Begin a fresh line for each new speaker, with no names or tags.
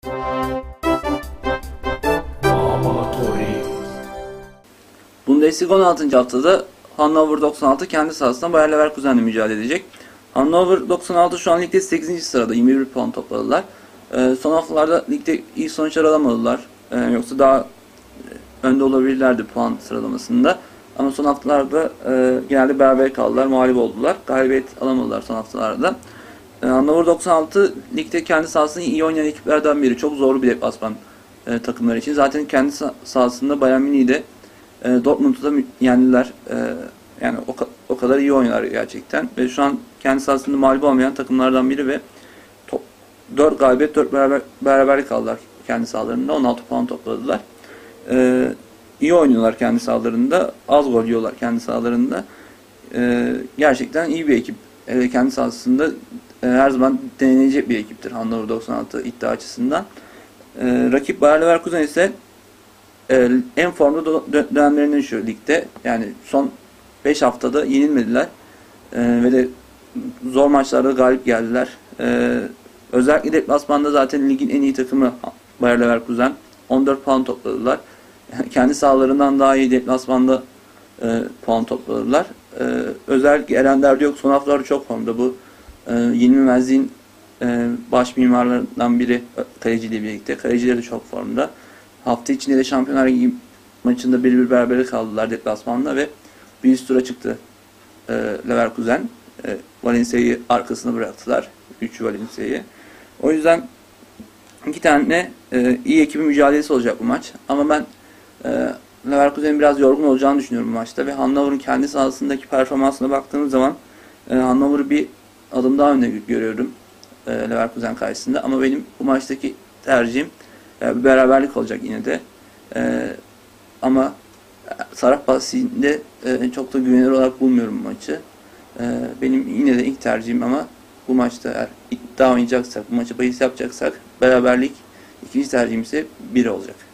Bundesliga 16. haftada Hannover 96 kendi sahasında Bayer Leverkusen'le mücadele edecek. Hannover 96 şu an ligde 8. sırada 21 puan topladılar. Son haftalarda ligde iyi sonuçlar alamadılar. Yoksa daha önde olabilirlerdi puan sıralamasında. Ama son haftalarda genelde beraber kaldılar, mağlup oldular. Galibiyet alamadılar son haftalarda. Hannover 96 ligde kendi sahasında iyi oynayan ekiplerden biri. Çok zorlu bir deplasman takımlar için. Zaten kendi sahasında Bayern Münih'i de Dortmund'u da yendiler. Yani o kadar iyi oynar gerçekten. Ve şu an kendi sahasında mağlup olmayan takımlardan biri ve 4 galibiyet 4 beraberlik aldılar kendi sahalarında. 16 puan topladılar. İyi oynuyorlar kendi sahalarında. Az gol yiyorlar kendi sahalarında. Gerçekten iyi bir ekip. Kendi sahasında her zaman denenecek bir ekiptir Hannover 96 iddia açısından. Rakip Bayer Leverkusen ise en formda dönemlerinden şu ligde. Yani son 5 haftada yenilmediler. Ve de zor maçlarda galip geldiler. Özellikle deplasmanda zaten ligin en iyi takımı Bayer Leverkusen. 14 puan topladılar. Yani kendi sahalarından daha iyi deplasmanda puan topladılar. Özellikle Eren Derdiyok son haftalarda çok formda. Bu yenilmezliğin baş mimarlarından biri kaleciyle birlikte. Kalecileri de çok formda. Hafta içinde de Şampiyonlar Ligi maçında 1-1 berabere kaldılar deplasmanda ve bir üst tura çıktı Leverkusen. Valencia'yı arkasına bıraktılar. 3 Valencia'yı. O yüzden iki tane iyi ekibin mücadelesi olacak bu maç. Ama ben Leverkusen'in biraz yorgun olacağını düşünüyorum bu maçta ve Hannover'ın kendi sahasındaki performansına baktığımız zaman Hannover'ı bir adım daha önde görüyorum Leverkusen karşısında. Ama benim bu maçtaki tercihim bir beraberlik olacak yine de. Ama Saraf Bahsi'nde çok da güvenilir olarak bulmuyorum bu maçı. Benim yine de ilk tercihim ama bu maçta eğer iddia oynayacaksak, bu maçı bahis yapacaksak beraberlik, ikinci tercihim ise 1 olacak.